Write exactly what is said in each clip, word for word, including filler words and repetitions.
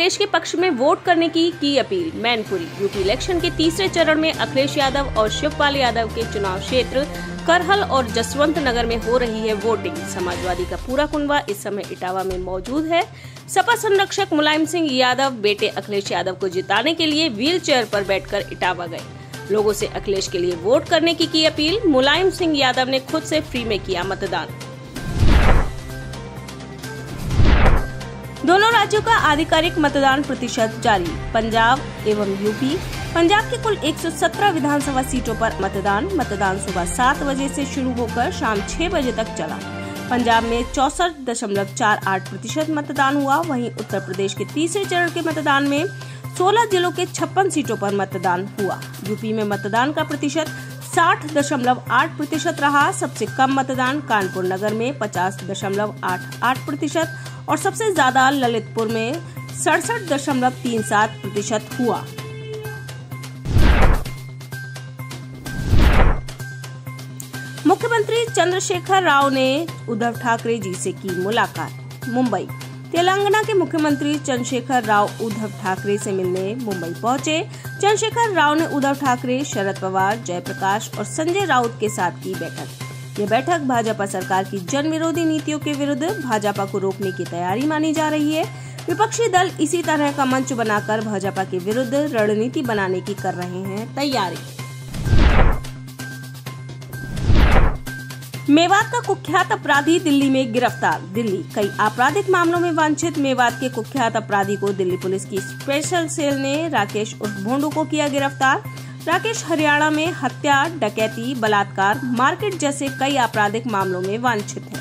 अखिलेश के पक्ष में वोट करने की की अपील। मैनपुरी। यूपी इलेक्शन के तीसरे चरण में अखिलेश यादव और शिवपाल यादव के चुनाव क्षेत्र करहल और जसवंत नगर में हो रही है वोटिंग। समाजवादी का पूरा कुनबा इस समय इटावा में मौजूद है। सपा संरक्षक मुलायम सिंह यादव बेटे अखिलेश यादव को जिताने के लिए व्हील चेयर पर बैठकर इटावा गए। लोगों से अखिलेश के लिए वोट करने की की अपील। मुलायम सिंह यादव ने खुद से फ्री में किया मतदान। दोनों राज्यों का आधिकारिक मतदान प्रतिशत जारी। पंजाब एवं यूपी। पंजाब के कुल एक सौ सत्रह विधानसभा सीटों पर मतदान। मतदान सुबह सात बजे से शुरू होकर शाम छह बजे तक चला। पंजाब में चौसठ दशमलव चार आठ प्रतिशत मतदान हुआ। वहीं उत्तर प्रदेश के तीसरे चरण के मतदान में सोलह जिलों के छप्पन सीटों पर मतदान हुआ। यूपी में मतदान का प्रतिशत साठ दशमलव आठ प्रतिशत रहा। सबसे कम मतदान कानपुर नगर में पचास दशमलव आठ आठ प्रतिशत और सबसे ज्यादा ललितपुर में सड़सठ दशमलव तीन सात प्रतिशत हुआ। मुख्यमंत्री चंद्रशेखर राव ने उद्धव ठाकरे जी से की मुलाकात। मुंबई। तेलंगाना के मुख्यमंत्री चंद्रशेखर राव उद्धव ठाकरे से मिलने मुंबई पहुंचे। चंद्रशेखर राव ने उद्धव ठाकरे, शरद पवार, जयप्रकाश और संजय राउत के साथ की बैठक। ये बैठक भाजपा सरकार की जन विरोधी नीतियों के विरुद्ध भाजपा को रोकने की तैयारी मानी जा रही है। विपक्षी दल इसी तरह का मंच बनाकर भाजपा के विरुद्ध रणनीति बनाने की कर रहे हैं तैयारी। मेवात का कुख्यात अपराधी दिल्ली में गिरफ्तार। दिल्ली। कई आपराधिक मामलों में वांछित मेवात के कुख्यात अपराधी को दिल्ली पुलिस की स्पेशल सेल ने राकेश उर्फ भोंडू को किया गिरफ्तार। राकेश हरियाणा में हत्या, डकैती, बलात्कार, मारपीट जैसे कई आपराधिक मामलों में वांछित है।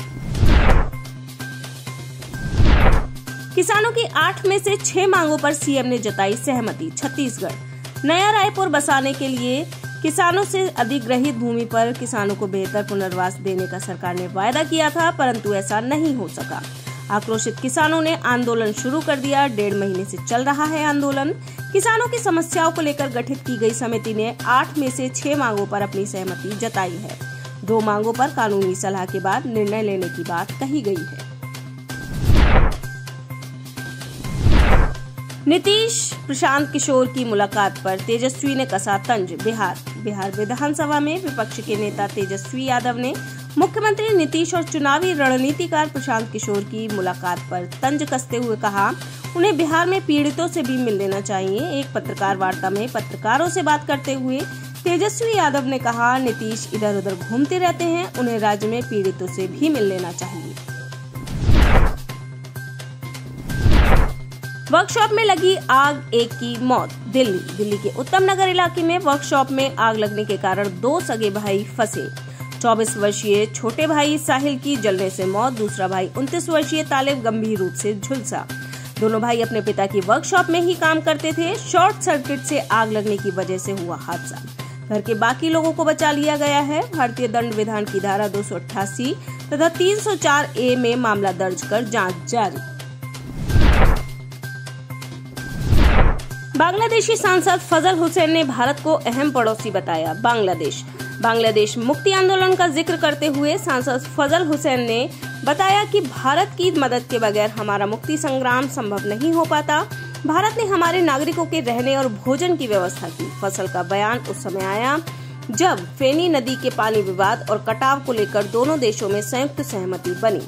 किसानों की आठ में से छह मांगों पर सीएम ने जताई सहमति। छत्तीसगढ़। नया रायपुर बसाने के लिए किसानों से अधिग्रहित भूमि पर किसानों को बेहतर पुनर्वास देने का सरकार ने वायदा किया था, परंतु ऐसा नहीं हो सका। आक्रोशित किसानों ने आंदोलन शुरू कर दिया। डेढ़ महीने से चल रहा है आंदोलन। किसानों की समस्याओं को लेकर गठित की गई समिति ने आठ में से छह मांगों पर अपनी सहमति जताई है। दो मांगों पर कानूनी सलाह के बाद निर्णय लेने की बात कही गई है। नीतीश प्रशांत किशोर की मुलाकात पर तेजस्वी ने कसा तंज। बिहार। बिहार विधानसभा में विपक्ष के नेता तेजस्वी यादव ने मुख्यमंत्री नीतीश और चुनावी रणनीतिकार प्रशांत किशोर की मुलाकात पर तंज कसते हुए कहा, उन्हें बिहार में पीड़ितों से भी मिल लेना चाहिए। एक पत्रकार वार्ता में पत्रकारों से बात करते हुए तेजस्वी यादव ने कहा, नीतीश इधर उधर घूमते रहते हैं, उन्हें राज्य में पीड़ितों से भी मिल लेना चाहिए। वर्कशॉप में लगी आग, एक की मौत। दिल्ली। दिल्ली के उत्तम नगर इलाके में वर्कशॉप में आग लगने के कारण दो सगे भाई फंसे। चौबीस वर्षीय छोटे भाई साहिल की जलने से मौत। दूसरा भाई उनतीस वर्षीय तालिब गंभीर रूप से झुलसा। दोनों भाई अपने पिता की वर्कशॉप में ही काम करते थे। शॉर्ट सर्किट से आग लगने की वजह से हुआ हादसा। घर के बाकी लोगों को बचा लिया गया है। भारतीय दंड विधान की धारा दो सौ अट्ठासी तथा तीन सौ चार ए में मामला दर्ज कर जांच जारी। बांग्लादेशी सांसद फजल हुसैन ने भारत को अहम पड़ोसी बताया। बांग्लादेश। बांग्लादेश मुक्ति आंदोलन का जिक्र करते हुए सांसद फजल हुसैन ने बताया कि भारत की मदद के बगैर हमारा मुक्ति संग्राम संभव नहीं हो पाता। भारत ने हमारे नागरिकों के रहने और भोजन की व्यवस्था की। फजल का बयान उस समय आया जब फेनी नदी के पानी विवाद और कटाव को लेकर दोनों देशों में संयुक्त सहमति बनी।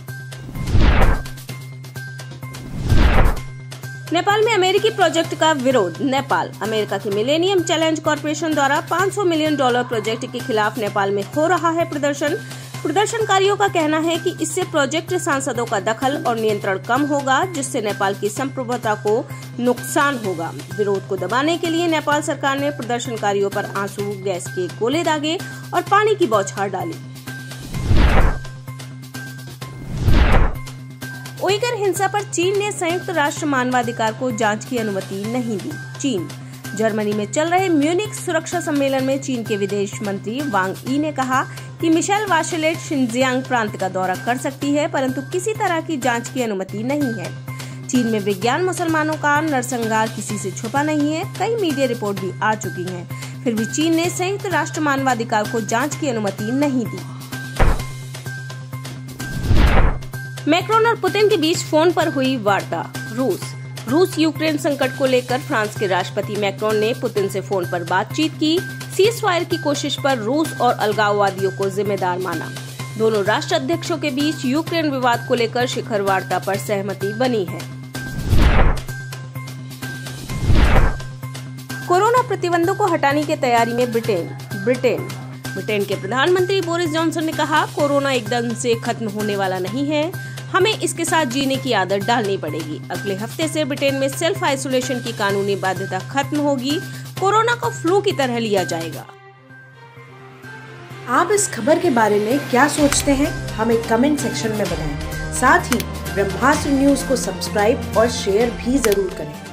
नेपाल में अमेरिकी प्रोजेक्ट का विरोध। नेपाल। अमेरिका के मिलेनियम चैलेंज कॉरपोरेशन द्वारा पाँच सौ मिलियन डॉलर प्रोजेक्ट के खिलाफ नेपाल में हो रहा है प्रदर्शन। प्रदर्शनकारियों का कहना है कि इससे प्रोजेक्ट सांसदों का दखल और नियंत्रण कम होगा, जिससे नेपाल की संप्रभुता को नुकसान होगा। विरोध को दबाने के लिए नेपाल सरकार ने प्रदर्शनकारियों पर आंसू गैस के गोले दागे और पानी की बौछार डाली। उइगर हिंसा पर चीन ने संयुक्त राष्ट्र मानवाधिकार को जांच की अनुमति नहीं दी। चीन। जर्मनी में चल रहे म्यूनिख सुरक्षा सम्मेलन में चीन के विदेश मंत्री वांग यी ने कहा कि मिशेल बाचेलेट शिनजियांग प्रांत का दौरा कर सकती है, परंतु किसी तरह की जांच की अनुमति नहीं है। चीन में विज्ञान मुसलमानों का नरसंहार किसी से छुपा नहीं है। कई मीडिया रिपोर्ट भी आ चुकी हैं, फिर भी चीन ने संयुक्त राष्ट्र मानवाधिकार को जांच की अनुमति नहीं दी। मैक्रोन और पुतिन के बीच फोन पर हुई वार्ता। रूस। रूस यूक्रेन संकट को लेकर फ्रांस के राष्ट्रपति मैक्रोन ने पुतिन से फोन पर बातचीत की। सीज फायर की कोशिश पर रूस और अलगाववादियों को जिम्मेदार माना। दोनों राष्ट्र अध्यक्षों के बीच यूक्रेन विवाद को लेकर शिखर वार्ता पर सहमति बनी है। कोरोना प्रतिबंधों को हटाने की तैयारी में ब्रिटेन ब्रिटेन ब्रिटेन के प्रधानमंत्री बोरिस जॉनसन ने कहा, कोरोना एकदम से खत्म होने वाला नहीं है, हमें इसके साथ जीने की आदत डालनी पड़ेगी। अगले हफ्ते से ब्रिटेन में सेल्फ आइसोलेशन की कानूनी बाध्यता खत्म होगी। कोरोना को फ्लू की तरह लिया जाएगा। आप इस खबर के बारे में क्या सोचते हैं, हमें कमेंट सेक्शन में बताएं। साथ ही ब्रह्मास्त्र न्यूज को सब्सक्राइब और शेयर भी जरूर करें।